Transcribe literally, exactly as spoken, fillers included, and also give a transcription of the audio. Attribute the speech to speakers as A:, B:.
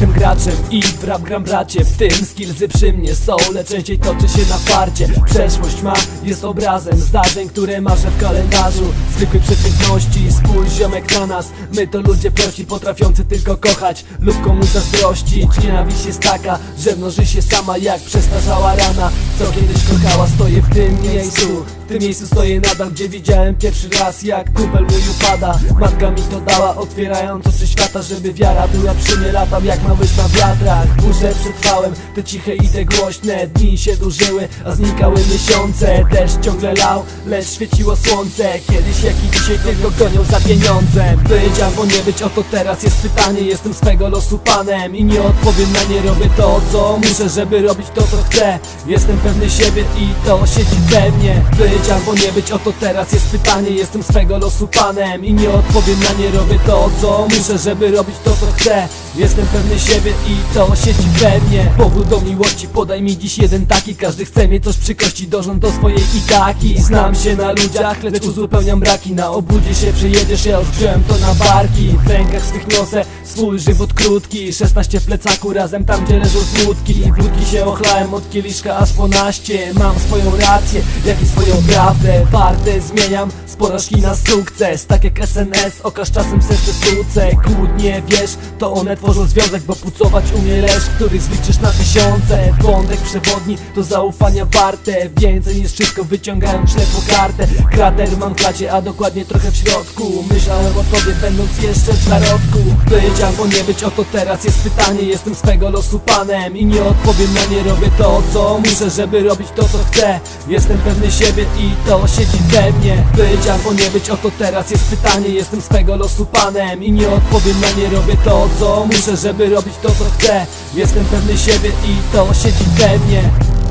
A: Jestem graczem i w rap gram bracie, w tym skillsy przy mnie są, lecz częściej toczy się na farcie. Przeszłość ma, jest obrazem zdarzeń, które marzę w kalendarzu zwykłej przeciętności. Spójrz ziomek na nas, my to ludzie prości, potrafiący tylko kochać lub komuś zazdrościć. Nienawiść jest taka, że mnoży się sama jak przestarzała rana, co kiedyś kochała. Stoję w tym miejscu, w tym miejscu stoję nadal, gdzie widziałem pierwszy raz jak kumpel mój upada. Matka mi to dała, otwierając oczy świata, żeby wiara była przy mnie. Latam jak małyż na wiatrach, burzę przetrwałem, te ciche i te głośne. Dni się dłużyły, a znikały miesiące. Deszcz ciągle lał, lecz świeciło słońce. Kiedyś jak i dzisiaj tylko gonią za pieniądzem. Być albo nie być, oto teraz jest pytanie. Jestem swego losu panem i nie odpowiem na nie. Robię to co muszę, żeby robić to co chcę. Jestem pewny siebie i to siedzi we mnie. Być albo nie być, oto teraz jest pytanie. Jestem swego losu panem i nie odpowiem na nie. Robię to co muszę, żeby robić to co chcę. Jestem pewny siebie i to siedzi we mnie. Powód do miłości, podaj mi dziś jeden taki. Każdy chce mieć coś przy kości, dążąc do swojej i taki. Znam się na ludziach, lecz uzupełniam braki. Na obudzie się przyjedziesz, ja już wziąłem to na barki. W rękach swych niosę swój żywot krótki. szesnaście w plecaku, razem tam gdzie leżą smutki. Wódki się ochlałem od kieliszka aż po naście. Mam swoją rację, jak i swoją prawdę. Wartę zmieniam z porażki na sukces. Tak jak S N S, okaż czasem serce suce. Kłótnie, wiesz, to one tworzą związek, bo pucować umie leż, których zliczysz na tysiące. Wątek przewodni to zaufania warte. Więcej niż wszystko wyciągając ślepą kartę. Krater mam w klacie, a dokładnie trochę w środku. Myślałem o tobie będąc jeszcze w zarodku. Być albo nie być, oto teraz jest pytanie. Jestem swego losu panem i nie odpowiem na nie. Robię to co muszę, żeby robić to co chcę. Jestem pewny siebie i to siedzi we mnie. Być albo nie być, oto teraz jest pytanie. Jestem swego losu panem i nie odpowiem na nie. Robię to co muszę, żeby robić to co chcę. Jestem pewny siebie i to siedzi we mnie.